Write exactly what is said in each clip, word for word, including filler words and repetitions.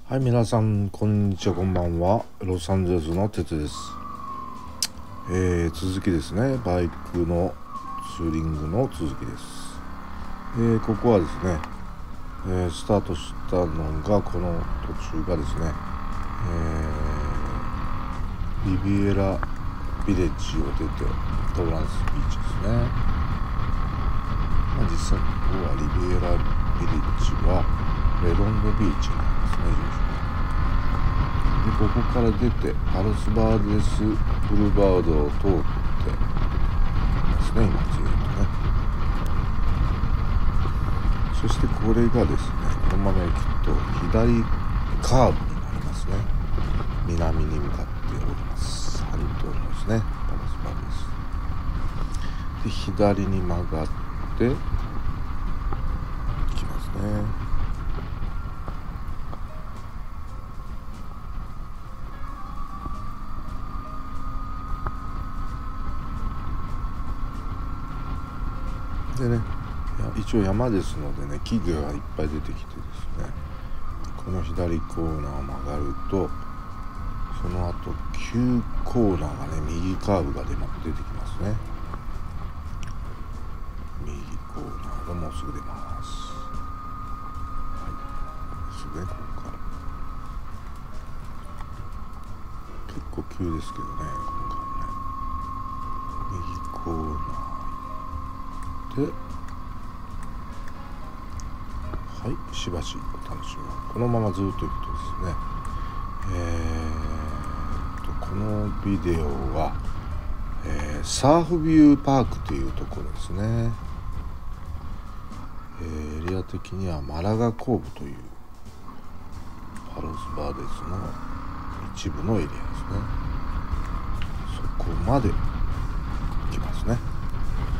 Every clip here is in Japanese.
はい、皆さんこんにちは、こんばんは。ロサンゼルスの鉄です。えー、続きですね。バイクのツーリングの続きです。えー、ここはですね、えー、スタートしたのがこの途中がですね、えー、リビエラビレッジを出てトランスビーチですね。まあ、実際ここはリビエラビレッジはレドンドビーチなんですね。でここから出てパルスバーデスブルバードを通ってますね、今ずっとね。そしてこれがですね、このまま行くと左カーブになりますね。南に向かっております半島のですね、パルスバーデスで左に曲がって行きますね。でね、一応山ですのでね、木々がいっぱい出てきてですね、この左コーナーを曲がると、その後急コーナーがね、右カーブが出てきますね。右コーナーがもうすぐ出ます。はい、ですね、ここから結構急ですけどね、今回ね、右コーナーで、はい、しばしお楽しみ。このままずっと行くとですね、えー、とこのビデオは、えー、サーフビューパークというところですね。えー、エリア的にはマラガコーブというパルスバーデスの一部のエリアですね。そこまで行きますね。はい。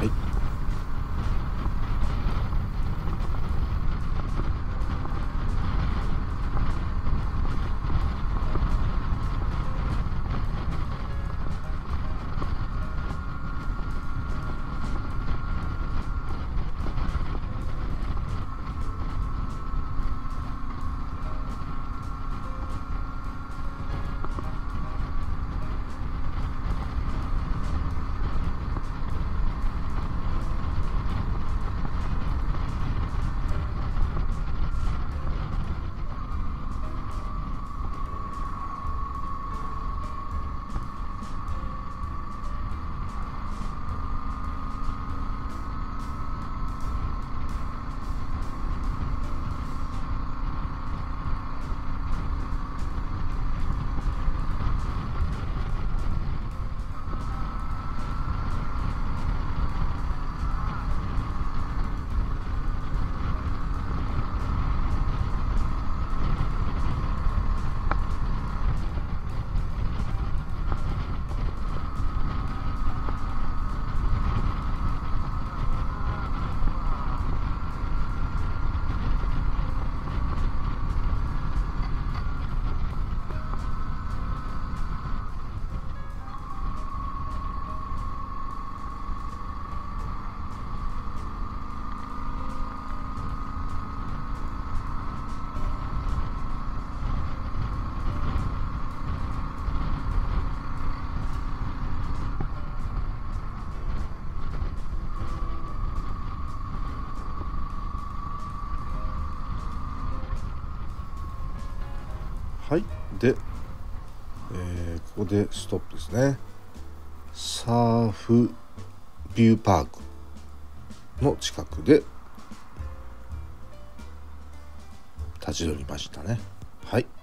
はい。で、えー、ここでストップですね。サーフビューパークの近くで立ち寄りましたね。はい。